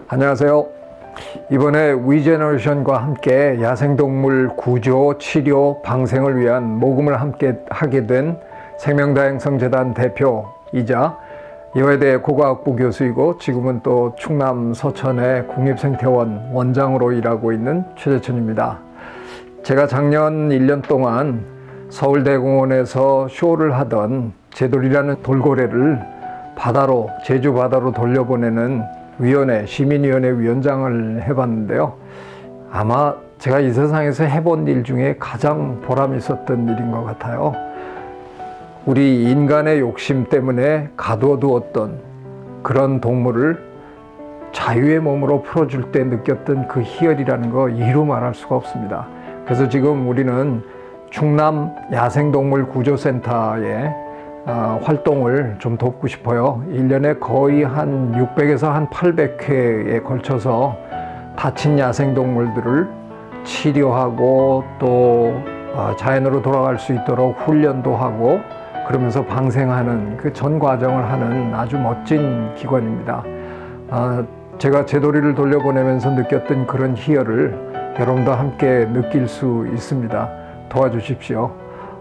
안녕하세요. 이번에 위제너레이션과 함께 야생동물 구조, 치료, 방생을 위한 모금을 함께 하게 된 생명다양성재단 대표이자 여의대 고과학부 교수이고 지금은 또 충남 서천의 국립생태원 원장으로 일하고 있는 최재천입니다. 제가 작년 1년 동안 서울대공원에서 쇼를 하던 제돌이라는 돌고래를 바다로, 제주 바다로 돌려보내는 위원회, 시민위원회 위원장을 해봤는데요. 아마 제가 이 세상에서 해본 일 중에 가장 보람 있었던 일인 것 같아요. 우리 인간의 욕심 때문에 가둬두었던 그런 동물을 자유의 몸으로 풀어줄 때 느꼈던 그 희열이라는 거 이루 말할 수가 없습니다. 그래서 지금 우리는 충남 야생동물 구조센터에 활동을 좀 돕고 싶어요. 1년에 거의 한 600에서 한 800회에 걸쳐서 다친 야생동물들을 치료하고 또 자연으로 돌아갈 수 있도록 훈련도 하고 그러면서 방생하는 그 전 과정을 하는 아주 멋진 기관입니다. 제가 제돌이를 돌려보내면서 느꼈던 그런 희열을 여러분도 함께 느낄 수 있습니다. 도와주십시오.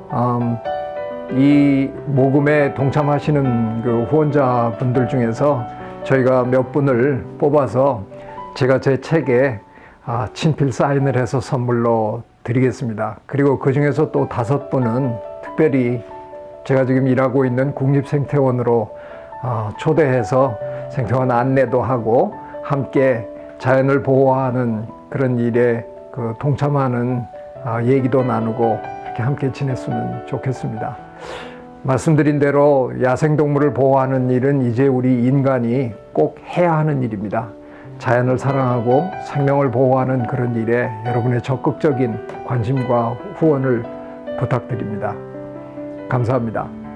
이 모금에 동참하시는 그 후원자분들 중에서 저희가 몇 분을 뽑아서 제가 제 책에 친필 사인을 해서 선물로 드리겠습니다. 그리고 그 중에서 또 5분은 특별히 제가 지금 일하고 있는 국립생태원으로 초대해서 생태원 안내도 하고 함께 자연을 보호하는 그런 일에 동참하는 얘기도 나누고 이렇게 함께 지냈으면 좋겠습니다. 말씀드린 대로 야생동물을 보호하는 일은 이제 우리 인간이 꼭 해야 하는 일입니다. 자연을 사랑하고 생명을 보호하는 그런 일에 여러분의 적극적인 관심과 후원을 부탁드립니다. 감사합니다.